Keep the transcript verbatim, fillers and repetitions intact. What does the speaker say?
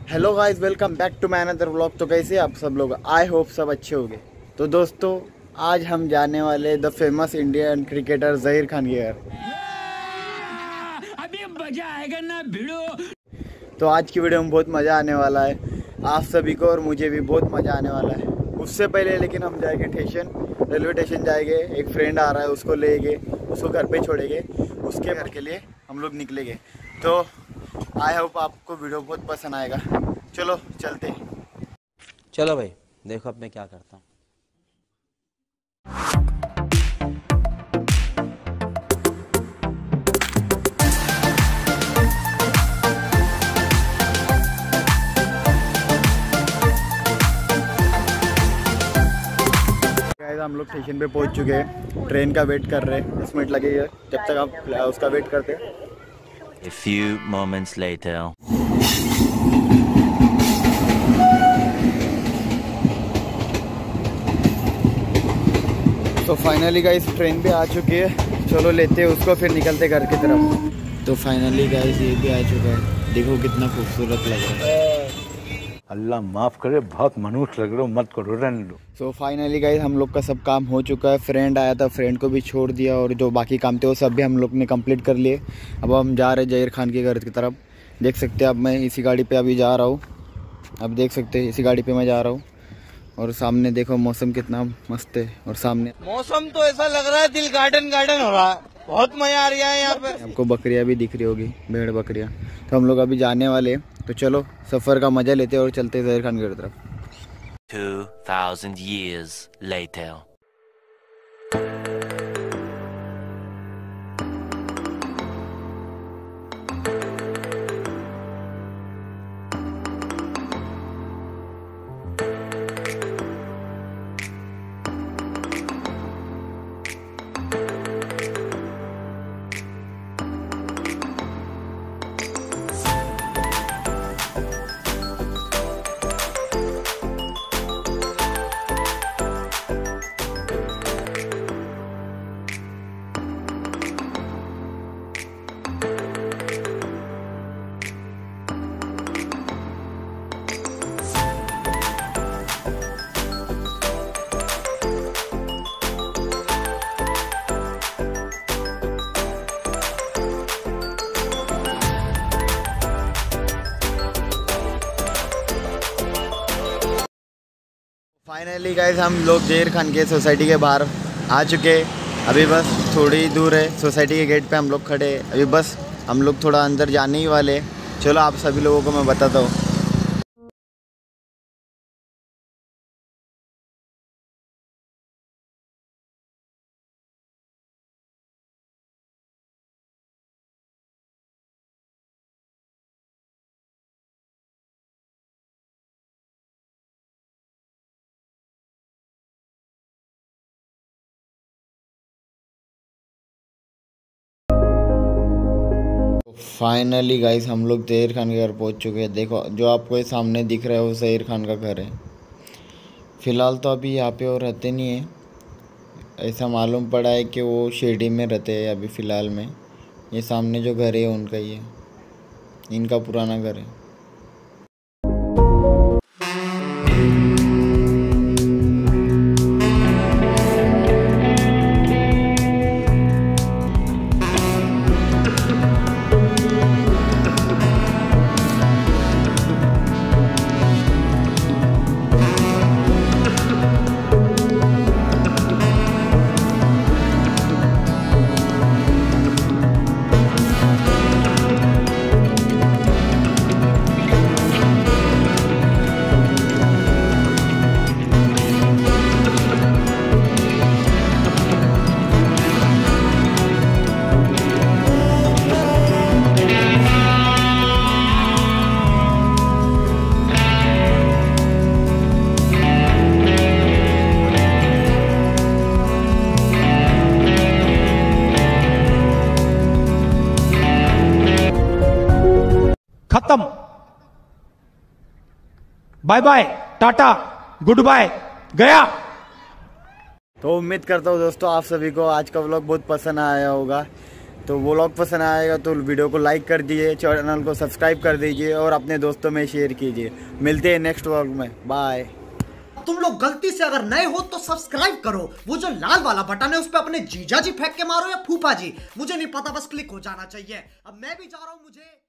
Hello guys, welcome back to my another vlog. तो कैसे आप सब लोग? आई होप सब अच्छे होंगे। तो दोस्तों, आज हम जाने वाले the famous Indian cricketer Zaheer Khan के घर। अभी मजा आएगा ना भिड़ो। तो आज की वीडियो में बहुत मज़ा आने वाला है आप सभी को, और मुझे भी बहुत मज़ा आने वाला है। उससे पहले लेकिन हम जाएंगे स्टेशन, रेलवे स्टेशन जाएंगे। एक फ्रेंड आ रहा है, उसको लेंगे, उसको घर पे छोड़ेंगे, उसके घर के लिए हम लोग निकलेंगे। तो आई होप आपको वीडियो बहुत पसंद आएगा। चलो चलते हैं। चलो भाई, देखो अब मैं क्या करता हूँ। हम लोग स्टेशन पे पहुंच चुके हैं, ट्रेन का वेट कर रहे हैं। दस मिनट लगेगा जब तक आप उसका वेट करते हैं। A few moments later. तो फाइनली गाइस ट्रेन पे आ चुकी है। चलो लेते हैं उसको, फिर निकलते घर की तरफ। तो फाइनली गाइस ये भी आ चुका है। देखो कितना खूबसूरत लग रहा है। अल्लाह माफ करे, बहुत मनुष्य लग रहे हो, मत करो, रहने दो। सो फाइनली गाइस हम लोग का सब काम हो चुका है। फ्रेंड आया था, फ्रेंड को भी छोड़ दिया, और जो बाकी काम थे वो सब भी हम लोग ने कंप्लीट कर लिए। अब हम जा रहे हैं जहीर खान के घर की तरफ। देख सकते हैं, अब मैं इसी गाड़ी पे अभी जा रहा हूँ। अब देख सकते हैं इसी गाड़ी पे मैं जा रहा हूँ। और सामने देखो मौसम कितना मस्त है। और सामने मौसम तो ऐसा लग रहा है दिल गार्डन गार्डन हो रहा है, बहुत मजा आ रहा है यहाँ पे। आपको बकरियाँ भी दिख रही होगी, भेड़ बकरियाँ। तो हम लोग अभी जाने वाले हैं। तो चलो सफ़र का मज़ा लेते हैं और चलते हैं जहीर खान की तरफ। Two thousand years later. Finally guys हम लोग जहीर खान के सोसाइटी के बाहर आ चुके। अभी बस थोड़ी दूर है, सोसाइटी के गेट पे हम लोग खड़े। अभी बस हम लोग थोड़ा अंदर जाने ही वाले। चलो आप सभी लोगों को मैं बताता हूँ। फाइनली गाइस हम लोग जहीर खान के घर पहुंच चुके हैं। देखो जो आपको ये सामने दिख रहा है वो जहीर खान का घर है। फ़िलहाल तो अभी यहाँ पे वो रहते नहीं है, ऐसा मालूम पड़ा है कि वो शिरडी में रहते हैं अभी फ़िलहाल में। ये सामने जो घर है उनका ही है, इनका पुराना घर है। खत्म, bye bye, tata, goodbye, गया। तो उम्मीद करता हूँ दोस्तों आप सभी को आज का व्लॉग बहुत पसंद आया होगा। तो वो व्लॉग पसंद आएगा तो वीडियो को लाइक कर दीजिए, चैनल को सब्सक्राइब कर दीजिए और अपने दोस्तों में शेयर कीजिए। मिलते हैं नेक्स्ट व्लॉग में, बाय। तुम लोग गलती से अगर नए हो तो सब्सक्राइब करो, वो जो लाल वाला बटन है उस पर अपने जीजा जी फेंक के मारो या फूफा जी, मुझे नहीं पता, बस क्लिक हो जाना चाहिए। अब मैं भी जा रहा हूं, मुझे